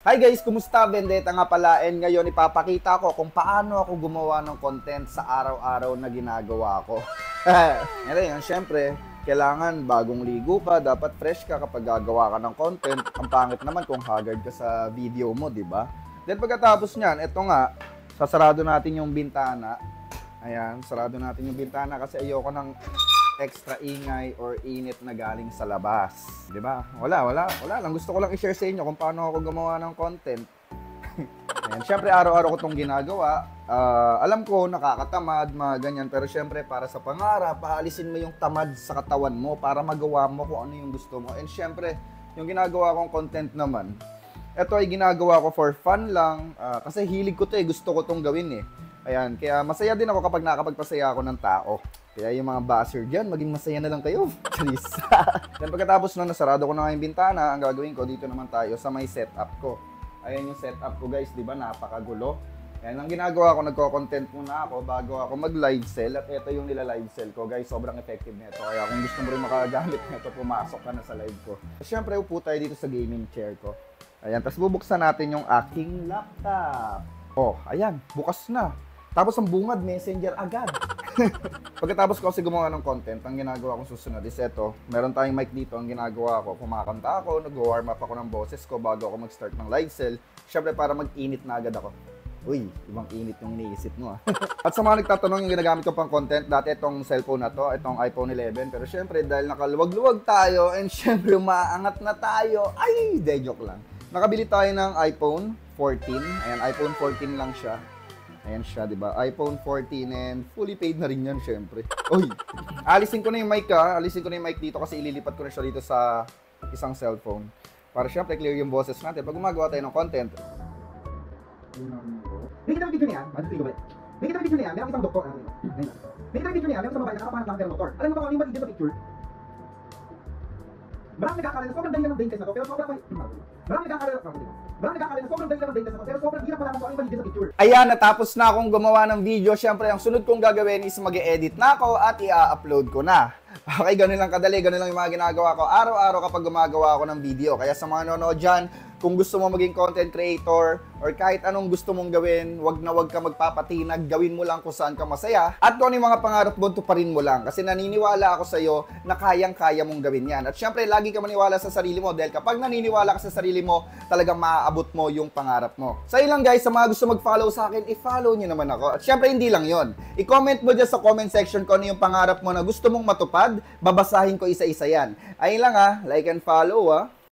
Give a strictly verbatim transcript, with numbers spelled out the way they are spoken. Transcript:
Hi guys, kumusta? Vendetta nga pala, and ngayon ipapakita ko kung paano ako gumawa ng content sa araw-araw na ginagawa ko. Ngayon, syempre, kailangan bagong ligo ka, dapat fresh ka kapag gagawa ka ng content. Ang pangit naman kung haggard ka sa video mo, di ba? Then pagkatapos niyan, eto nga, sasarado natin yung bintana. Ayan, sarado natin yung bintana kasi ayoko ng extra ingay or init na galing sa labas. Di ba? Wala, wala, wala lang. Gusto ko lang i-share sa inyo kung paano ako gumawa ng content. Ayan, syempre, araw-araw ko itong ginagawa. Uh, alam ko, nakakatamad, mga ganyan. Pero syempre, para sa pangarap, paalisin mo yung tamad sa katawan mo para magawa mo kung ano yung gusto mo. And syempre, yung ginagawa kong content naman, ito ay ginagawa ko for fun lang. Uh, kasi hilig ko to eh. Gusto ko itong gawin eh. Ayan, kaya masaya din ako kapag nakapagpasaya ako ng tao. Kaya yung mga basher dyan, maging masaya na lang kayo. Charis. Then pagkatapos na nasarado ko na yung bintana, ang gagawin ko, dito naman tayo sa may setup ko. Ayan yung setup ko guys, di ba? Napakagulo. Ayan, ang ginagawa ko, nagko-content muna ako bago ako mag-live sell. At ito yung nila-live sell ko guys, sobrang effective nito. Kaya kung gusto mo rin makagamit nito, pumasok ka na sa live ko. Siyempre, upo tayo dito sa gaming chair ko. Ayan, tapos bubuksan natin yung aking laptop. Oh, ayan, bukas na. Tapos ang bungad, messenger agad. Pagkatapos ko kasi gumawa ng content, ang ginagawa kong susunod is eto. Meron tayong mic dito, ang ginagawa ko, kumakanta ako, nag-warm up ako ng boses ko bago ako mag-start ng live sell. Siyempre para mag-init na agad ako. Uy, ibang init yung iniisip mo ah. At sa mga nagtatanong yung ginagamit ko pang content, dati itong cellphone na to, itong iPhone eleven. Pero syempre dahil nakaluwag-luwag tayo and syempre umaangat na tayo, ay, de joke lang. Nakabili tayo ng iPhone fourteen. Ayan, iPhone fourteen lang siya. Ayan siya, di ba? iPhone fourteen and fully paid na rin yan, syempre. Uy! Alisin ko na yung mic ha. Alisin ko na yung mic dito kasi ililipat ko na siya dito sa isang cellphone. Para syempre clear yung boses natin pag gumagawa tayo ng content. Nakikita mo video niya? Bakit ito ba? Nakikita mo video niya? Meron isang doktor. Nakikita mo video niya? Meron isang babae na nakapanap lang ng doktor. Alam mo ba kung ano yung mali sa picture? Maraming nagkakala na sobrang dali lang ng brain test na to, pero sobrang Maraming nagkakala Maraming nagkakala na sobrang dali lang ng brain test na to, pero sobrang hirap malaman kung ano yung mali sa picture. Ayan, natapos na akong gumawa ng video. Siyempre, ang sunod kong gagawin is mag-e-edit na ako at i-upload ko na. Okay, ganun lang kadali, ganun lang yung mga ginagawa ko araw-araw kapag gumagawa ako ng video. Kaya sa mga nanonood dyan, kung gusto mo maging content creator or kahit anong gusto mong gawin, wag na wag ka magpapatinag, gawin mo lang kung saan ka masaya. At kung ano yung mga pangarap mo, tuparin mo lang. Kasi naniniwala ako sa iyo na kayang-kaya mong gawin yan. At syempre, lagi ka maniwala sa sarili mo dahil kapag naniniwala ka sa sarili mo, talagang maaabot mo yung pangarap mo. Sa ilang guys, sa mga gusto mag-follow sa akin, i-follow nyo naman ako. At syempre, hindi lang yon. I-comment mo dyan sa comment section kung ano yung pangarap mo na gusto mong matupad, babasahin ko isa-isa yan. Ayun lang ha, like and follow ha.